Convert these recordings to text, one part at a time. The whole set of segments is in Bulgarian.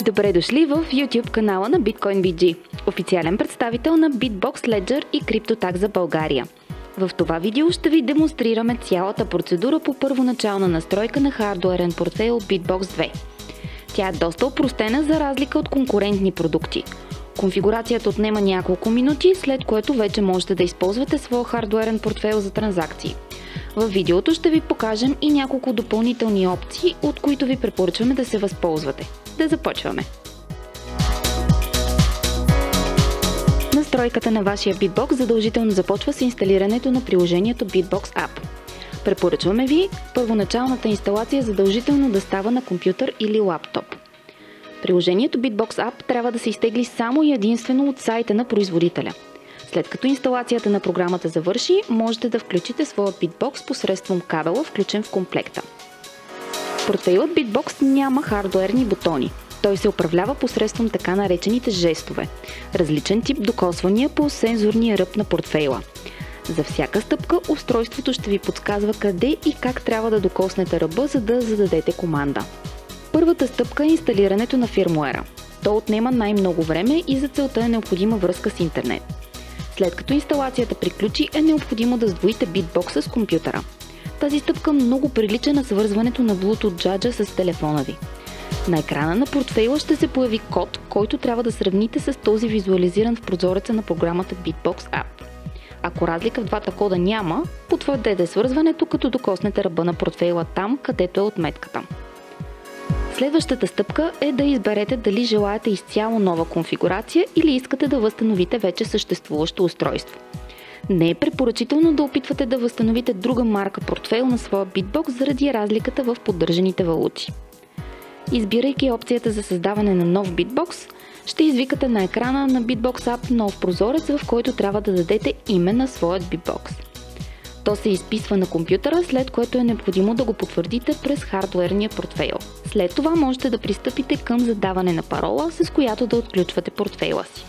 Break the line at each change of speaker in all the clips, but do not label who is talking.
Добре дошли в YouTube канала на BitcoinBG, официален представител на BitBox Ledger и CryptoTax за България. В това видео ще ви демонстрираме цялата процедура по първоначална настройка на хардуерен портфейл BitBox 2. Тя е доста опростена за разлика от конкурентни продукти. Конфигурацията отнема няколко минути, след което вече можете да използвате своя хардуерен портфейл за транзакции. В видеото ще ви покажем и няколко допълнителни опции, от които ви препоръчваме да се възползвате. Да започваме! Настройката на вашия BitBox задължително започва с инсталирането на приложението BitBox App. Препоръчваме ви първоначалната инсталация задължително да става на компютър или лаптоп. Приложението BitBox App трябва да се изтегли само и единствено от сайта на производителя. След като инсталацията на програмата завърши, можете да включите своя BitBox посредством кабела, включен в комплекта. Портфейлът BitBox няма хардуерни бутони. Той се управлява посредством така наречените жестове. Различен тип докосвания по сензорния ръб на портфейла. За всяка стъпка устройството ще ви подсказва къде и как трябва да докоснете ръба, за да зададете команда. Първата стъпка е инсталирането на фирмуера. То отнема най-много време и за целта е необходима връзка с интернет. След като инсталацията приключи, е необходимо да сдвоите BitBox с компютъра. Тази стъпка много прилича на свързването на Bluetooth джаджа с телефона ви. На екрана на портфейла ще се появи код, който трябва да сравните с този визуализиран в прозореца на програмата BitBox App. Ако разлика в двата кода няма, потвърдете свързването, като докоснете ръба на портфейла там, където е отметката. Следващата стъпка е да изберете дали желаете изцяло нова конфигурация или искате да възстановите вече съществуващо устройство. Не е препоръчително да опитвате да възстановите друга марка портфейл на своя BitBox заради разликата в поддържаните валути. Избирайки опцията за създаване на нов BitBox, ще извикате на екрана на BitBox App нов прозорец, в който трябва да дадете име на своят BitBox. То се изписва на компютъра, след което е необходимо да го потвърдите през хардуерния портфейл. След това можете да пристъпите към задаване на парола, с която да отключвате портфейла си.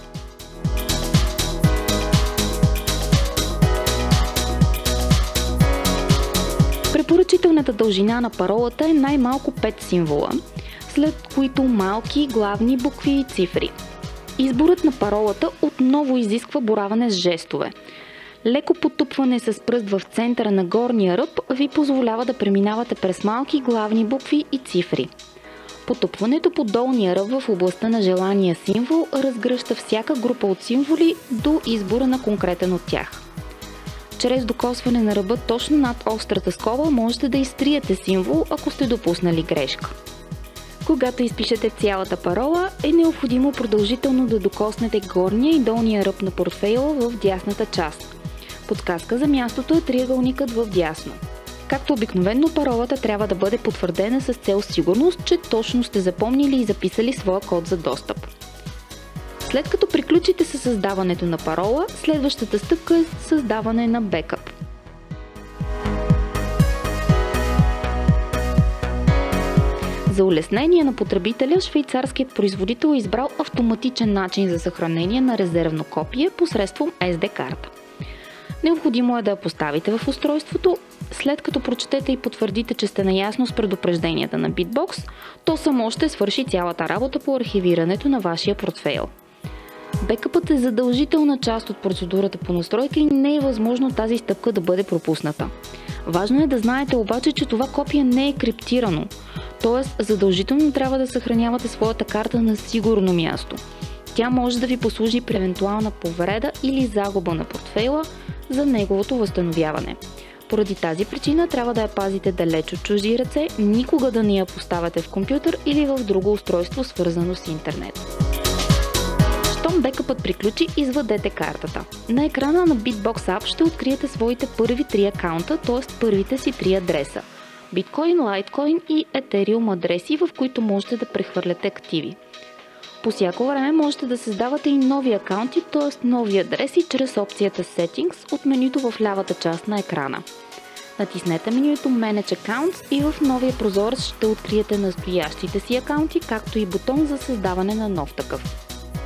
Препоръчителната дължина на паролата е най-малко 5 символа, след които малки, главни букви и цифри. Изборът на паролата отново изисква бораване с жестове. Леко потупване с пръст в центъра на горния ръб ви позволява да преминавате през малки, главни букви и цифри. Потупването по долния ръб в областта на желания символ разгръща всяка група от символи до избора на конкретен от тях. Чрез докосване на ръба точно над острата скоба можете да изтриете символ, ако сте допуснали грешка. Когато изпишете цялата парола, е необходимо продължително да докоснете горния и долния ръб на портфейла в дясната част. Подсказка за мястото е триъгълникът в дясно. Както обикновено, паролата трябва да бъде потвърдена с цел сигурност, че точно сте запомнили и записали своя код за достъп. След като приключите със създаването на парола, следващата стъпка е създаване на бекъп. За улеснение на потребителя, швейцарският производител е избрал автоматичен начин за съхранение на резервно копие посредством SD карта. Необходимо е да я поставите в устройството, след като прочетете и потвърдите, че сте наясно с предупрежденията на BitBox, то само ще свърши цялата работа по архивирането на вашия портфейл. Бекъпът е задължителна част от процедурата по настройка и не е възможно тази стъпка да бъде пропусната. Важно е да знаете обаче, че това копие не е криптирано, т.е. задължително трябва да съхранявате своята карта на сигурно място. Тя може да ви послужи при евентуална повреда или загуба на портфейла за неговото възстановяване. Поради тази причина трябва да я пазите далеч от чужди ръце, никога да не я поставяте в компютър или в друго устройство, свързано с интернет. Щом бекъпът приключи, извадете картата. На екрана на BitBox App ще откриете своите първи 3 акаунта, т.е. първите си 3 адреса. Bitcoin, Litecoin и Ethereum адреси, в които можете да прехвърляте активи. По всяко време можете да създавате и нови акаунти, т.е. нови адреси, чрез опцията Settings от менюто в лявата част на екрана. Натиснете менюто Manage Accounts и в новия прозорец ще откриете настоящите си акаунти, както и бутон за създаване на нов такъв.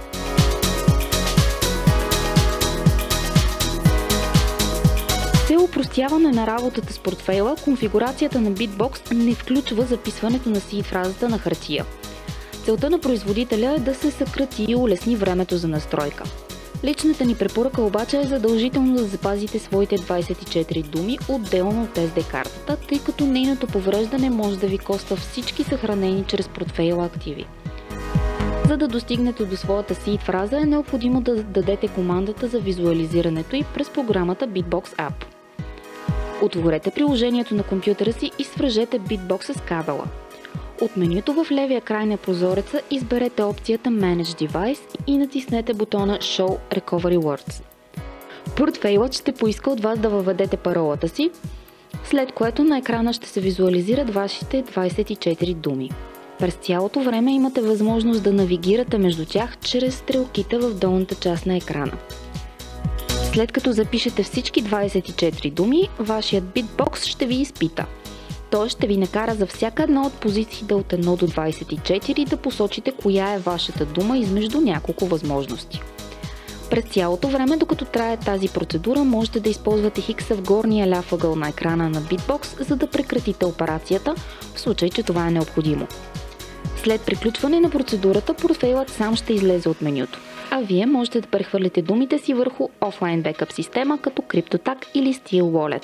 С цел опростяване на работата с портфейла, конфигурацията на BitBox не включва записването на seed фразата на хартия. Целта на производителя е да се съкрати и улесни времето за настройка. Личната ни препоръка обаче е задължително да запазите своите 24 думи отделно от SD картата, тъй като нейното повреждане може да ви коства всички съхранени чрез портфейла активи. За да достигнете до своята seed фраза е необходимо да дадете командата за визуализирането й през програмата Bitbox App. Отворете приложението на компютъра си и свържете Bitbox с кабела. От менюто в левия край на прозореца изберете опцията Manage Device и натиснете бутона Show Recovery Words. Портфейлът ще поиска от вас да въведете паролата си, след което на екрана ще се визуализират вашите 24 думи. През цялото време имате възможност да навигирате между тях чрез стрелките в долната част на екрана. След като запишете всички 24 думи, вашият Bitbox ще ви изпита. Той ще ви накара за всяка една от позициите от 1 до 24 да посочите коя е вашата дума измежду няколко възможности. През цялото време, докато трае тази процедура, можете да използвате хикса в горния ляв ъгъл на екрана на Bitbox, за да прекратите операцията, в случай че това е необходимо. След приключване на процедурата, портфейлът сам ще излезе от менюто, а вие можете да прехвърлите думите си върху офлайн бекъп система като CryptoTag или Steel Wallet.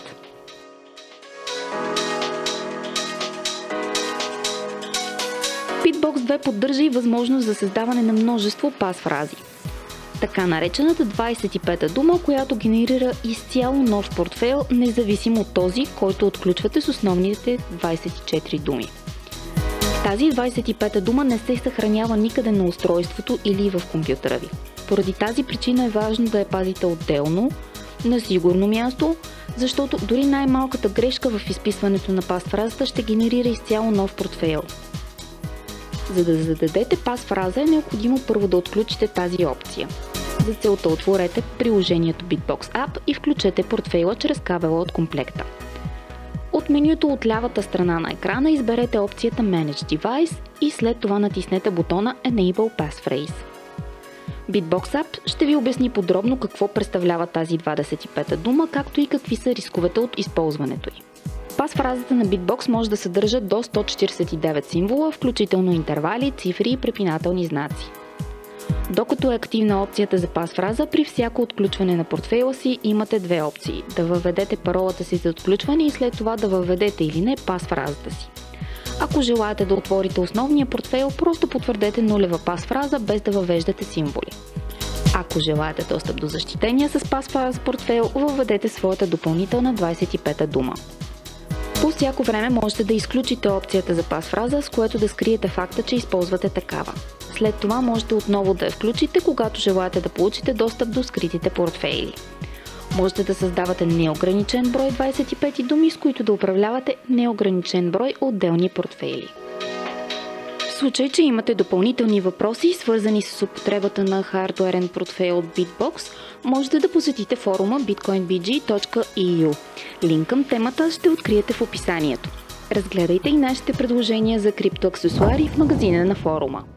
Bitbox 2 поддържа и възможност за създаване на множество пасфрази. Така наречената 25-та дума, която генерира изцяло нов портфейл, независимо от този, който отключвате с основните 24 думи. Тази 25-та дума не се съхранява никъде на устройството или в компютъра ви. Поради тази причина е важно да я пазите отделно, на сигурно място, защото дори най-малката грешка в изписването на пасфразата ще генерира изцяло нов портфейл. За да зададете пасфраза е необходимо първо да отключите тази опция. За целта отворете приложението Bitbox App и включете портфейла чрез кабела от комплекта. От менюто от лявата страна на екрана изберете опцията Manage Device и след това натиснете бутона Enable Passphrase. Bitbox App ще ви обясни подробно какво представлява тази 25-та дума, както и какви са рисковете от използването й. Пасфразата на Bitbox може да съдържа до 149 символа, включително интервали, цифри и препинателни знаци. Докато е активна опцията за пасфраза, при всяко отключване на портфейла си имате две опции – да въведете паролата си за отключване и след това да въведете или не пасфразата си. Ако желаете да отворите основния портфейл, просто потвърдете нулева пасфраза без да въвеждате символи. Ако желаете достъп до защитения с пасфраза портфейл, въведете своята допълнителна 25-та дума. По всяко време можете да изключите опцията за пасфраза, с което да скриете факта, че използвате такава. След това можете отново да я включите, когато желаете да получите достъп до скритите портфейли. Можете да създавате неограничен брой 25 думи, с които да управлявате неограничен брой отделни портфейли. В случай, че имате допълнителни въпроси, свързани с употребата на хардуерен портфейл от Bitbox, можете да посетите форума bitcoinbg.eu. Линк към темата ще откриете в описанието. Разгледайте и нашите предложения за криптоаксесуари в магазина на форума.